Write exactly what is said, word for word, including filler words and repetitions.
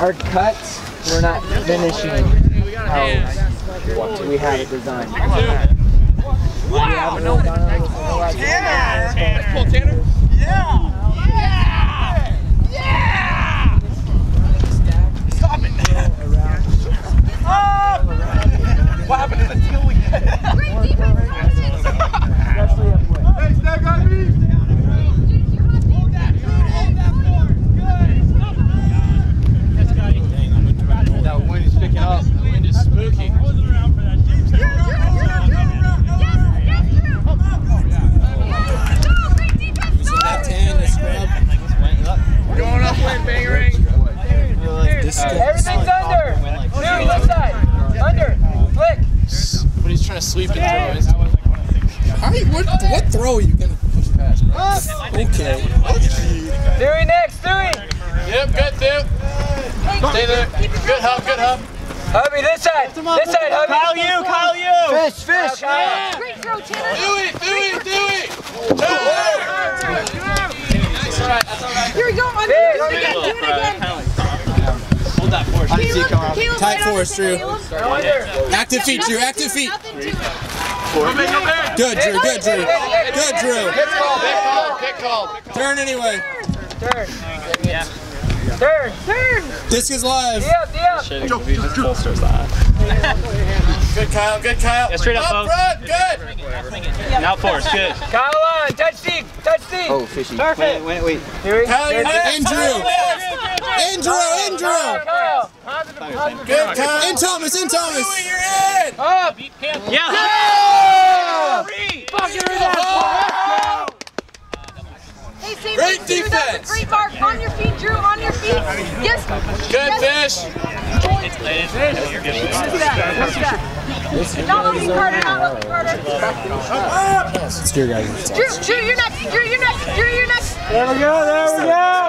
our cuts, we're not finishing how we have it designed. Wow! No, yeah! Pull Tanner? Yeah! Yeah! Yeah! Stop it! Oh! What happened to the deal we had? Hey, Stack on me! Hold that, hold that floor! Good! That wind is picking up. The wind is spooky. Everything's under! Dude, left side! Under! Flick! But he's trying to sweep it through. How you, what, what throw are you going to push past? Okay. Dewey next, Dewey! Yep, good, Dewey. Stay there. Good hub, good hub. Hubby, this side! This side, Hubby! Kyle, you! Kyle, you! Fish, fish! Yeah. Great throw, Tanner! Dewey, Dewey, Dewey! That's all right, that's all right. Here we go, under! Do it again, do it again! Hold that force. Caleb, Caleb, Tight right force, on Drew. Caleb. Active feet, Drew. Active feet. Nothing to it. Good, Drew. Good, Drew. Good, Drew. Pick call, pick call, pick call. Turn anyway. Turn! Turn! Turn! Disc is live. Yep, yep! Good, Kyle, good, Kyle. Yeah, straight up, Up folks. front, good. Now force, good. Kyle on! Touch deep! Touch deep! Oh, fishy. Perfect! Wait, wait, wait. Dewey? Kyle, you're next. In Drew. In Drew. In Drew. Kyle! Positive, positive. Good, Kyle. In Thomas. In Thomas. Dewey, you're in. Up! Yeah! Fucking that! Hey, save Great it. Drew, that's a defense. great mark. On your feet, Drew, on your feet. Yes. Good Yes. fish. Not looking Carter, not looking Carter. It's your guys. Drew, Drew, you're next. Drew, you're next. Drew, you're next. There we go, there we go!